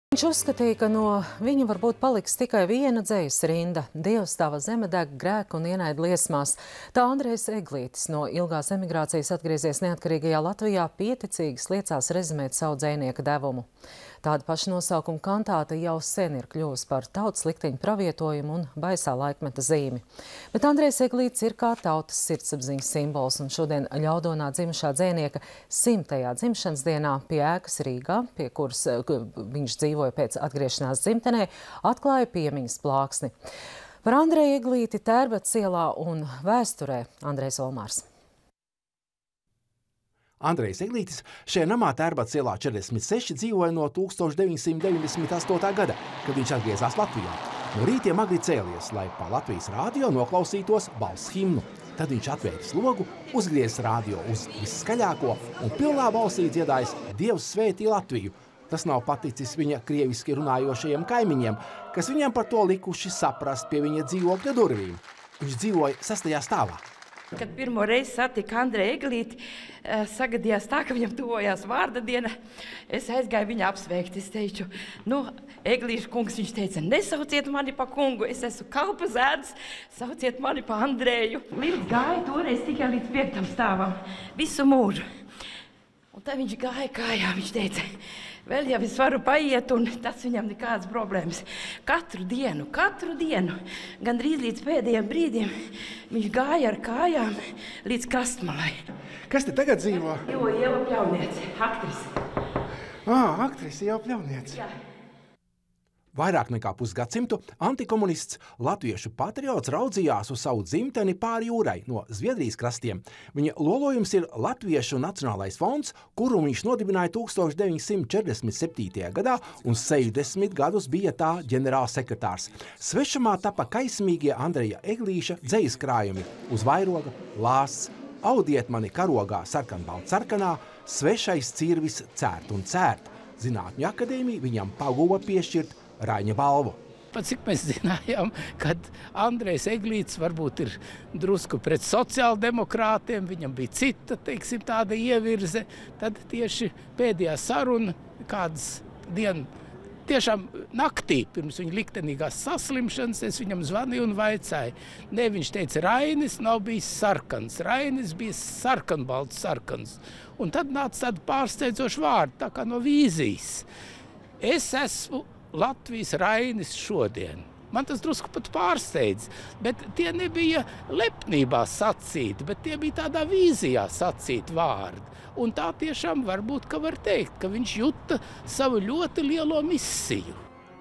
Viņš uzskatīja, ka no viņa varbūt paliks tikai viena dzejas rinda – Dievs tava zeme deg grēku un ienaida liesmās. Tā Andrejs Eglītis no ilgās emigrācijas atgriezies neatkarīgajā Latvijā pieticīgs liecās rezumēt savu dzejnieka devumu. Tāda paša nosaukuma kantāte jau sen ir kļuvusi par tautas likteņu pravietojumu un baisā laikmeta zīmi. Bet Andrejs Eglītis ir kā tautas sirdsapziņas simbols, un šodien Ļaudonā dzimušā dzejnieka 100. dzimšanas dienā pie ēkas Rīgā, pie kuras viņš dzīvoja pēc atgriešanās dzimtenē, atklāja piemiņas plāksni. Par Andreju Eglīti Tērbatas ielā un vēsturē Andrejs Olmārs. Andrejs Eglītis šajā namā Tērbatas ielā 46 dzīvoja no 1998. gada, kad viņš atgriezās Latvijā. No rītiem agri cēlies, lai pa Latvijas rādio noklausītos balss himnu. Tad viņš atvēris logu, uzgriezis rādio uz visskaļāko un pilnā balsī dziedājis Dievs svētī Latviju. Tas nav paticis viņa krieviski runājošajiem kaimiņiem, kas viņam par to likuši saprast pie viņa dzīvokļa durvīm. Viņš dzīvoja 6. stāvā. Kad pirmo reizi satika Andreju Eglīti, sagadījās tā, ka viņam tuvojās vārda diena. Es aizgāju viņu apsveikt. Es teicu, Eglīša kungs, viņš teica, nesauciet mani pa kungu, es esmu kalpa zēdz, sauciet mani pa Andreju. Līdz gāja toreiz tikai līdz 5. stāvam, visu mūžu. Un tad viņš gāja kājā, viņš teica, vēl jau es varu paiet, un tas viņam nekādas problēmas. Katru dienu, gandrīz līdz pēdējiem brīdiem, viņš gāja ar kājām līdz krastmalai. Kas te tagad dzīvo? Ieva Pļauniece, aktrise. Aktrise Ieva Pļauniece. Jā. Vairāk nekā pusgadsimtu antikomunists latviešu patriots raudzījās uz savu dzimteni pāri jūrai no Zviedrijas krastiem. Viņa lolojums ir Latviešu Nacionālais fonds, kuru viņš nodibināja 1947. gadā un 60 gadus bija tā ģenerālsekretārs. Svešamā tapa kaismīgie Andreja Eglīša dzejas krājumi uz vairoga, lāsts, audiet mani karogā sarkanbalt sarkanā, svešais cirvis cērt un cērt. Zinātņu akadēmija viņam paguva piešķirt Raņa balvu. Pat cik mēs zinājām, kad Andrejs Eglītis varbūt ir drusku pret sociāldemokrātiem, viņam bija cita, teiksim, tāda ievirze, tad tieši pēdējā saruna kādas dienu, tiešām naktī, pirms viņa liktenīgās saslimšanas, es viņam zvanīju un vaicāju. Ne, viņš teica, Rainis nav bijis sarkans, Rainis bija sarkanbalts sarkans. Un tad nāca tāda pārsteidzoša vārda, tā kā no vīzijas. Es esmu Latvijas Rainis šodien. Man tas drusku pat pārsteidz, bet tie nebija lepnībā sacīti, bet tie bija tādā vīzijā sacīti vārdi. Un tā tiešām varbūt, ka var teikt, ka viņš juta savu ļoti lielo misiju.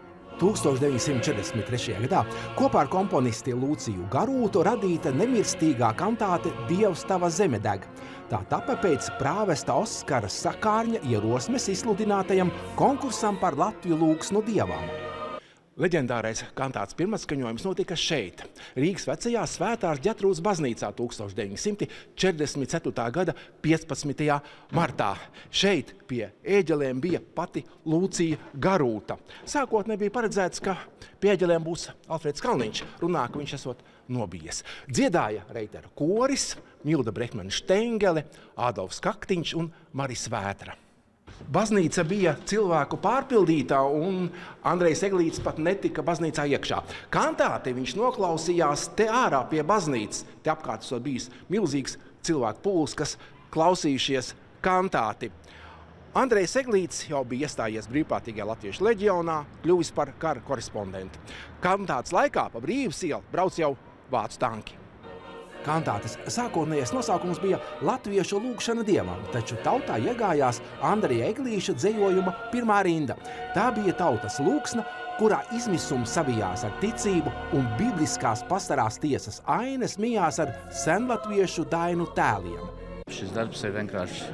1943. gadā kopā ar komponisti Lūciju Garūtu radīta nemirstīgā kantāte Dievs tava zeme deg. Tā tapa pēc prāvesta Oskara Sakārņa ierosmes izsludinātajam konkursam par Latviju lūgsnu dievam. Leģendārais kantātes pirmatskaņojums notika šeit, Rīgas vecajā Svētās Ģetrūdas baznīcā 1944. gada 15. martā. Šeit pie ēģelēm bija pati Lūcija Garūta. Sākot nebija paredzēts, ka pie ēģelēm būs Alfreds Kalniņš, runā, ka viņš esot nobijies. Dziedāja Reitera koris, Milda Brehmana Štengele, Ādolfs Kaktiņš un Maris Vētra. Baznīca bija cilvēku pārpildītā, un Andrejs Eglītis pat netika baznīcā iekšā. Kantāti viņš noklausījās te ārā pie baznīcas. Te apkārt bijis milzīgs cilvēku pūls, kas klausījušies kantāti. Andrejs Eglītis jau bija iestājies brīvprātīgajā Latviešu leģionā, kļuvis par kara korespondentu. Kantātes laikā pa Brīvas ielu brauc jau vācu tanki. Kantātes sākotnējais nosaukums bija Latviešu lūgšana dievam, taču tautā iegājās Andreja Eglīša dzejojuma pirmā rinda. Tā bija tautas lūgsna, kurā izmisums savijās ar ticību un bibliskās pastarās tiesas ainas mijās ar senlatviešu dainu tēliem. Šis darbs ir vienkārši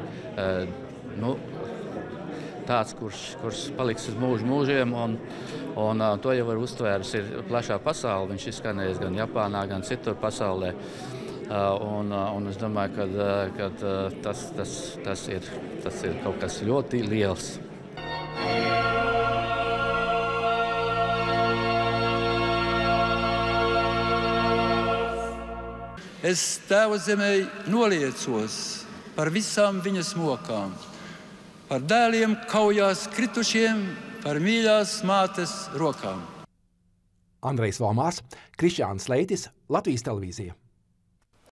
tāds, kurš paliks uz mūžiem, un to jau var uztvērs ir plašā pasaule. Viņš izskanējis gan Japānā, gan citur pasaulē. Un es domāju, ka tas ir kaut kas ļoti liels. Es Tēva zemē noliecos par visām viņas mokām, par dēliem kaujās kritušiem, par mīļās mātes rokām. Andrejs Valmārs, Krišjāns Leitis, Latvijas televīzija.